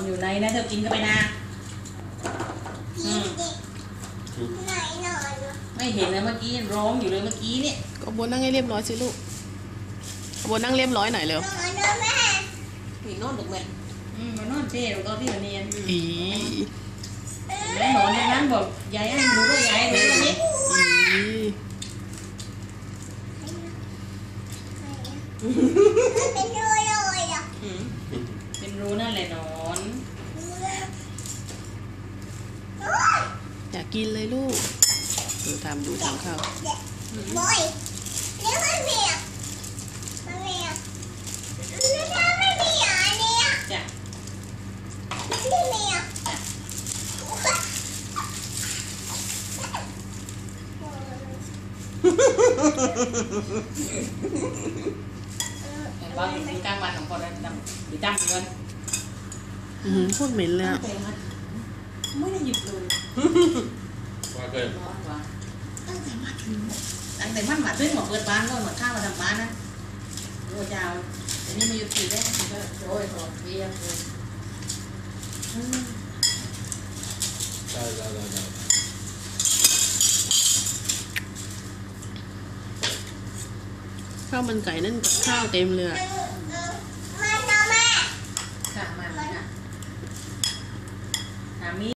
อยู่ในนะเธอกินก็ไปนะไม่เห็นนะเมื่อกี้ร้องอยู่เลยเมื่อกี้เนี่ยก็โบนั่งให้เรียบร้อยสิลูกโบนั่งเรียบร้อยหน่อยเร็วผีนอนถูกไหมมานอนเจ๊ตอนที่เราเรียนอีแม่หนอนในนั้นบอกยายให้ดูด้วยยายดูด้วยนี่เป็นรูนั่นแหละหนอนอยากกินเลยลูกดูทำข้าวจ้ะว่าอยู่กลางวันของคนนั้นหรือจำเงินพูดเหม็นเลยไม่ได้หยุดเลยว่าเกินร้อนกว่าตั้งแต่มันมาซื้อหมดเปิดบ้านก็หมดข้าวมาทำบ้านนะโอ้ยาวแต่นี่มาหยุดตีได้ก็โอ้ยโหดเยี่ยมเลยได้ข้าวมันไก่นั่นกับข้าวเต็มเลย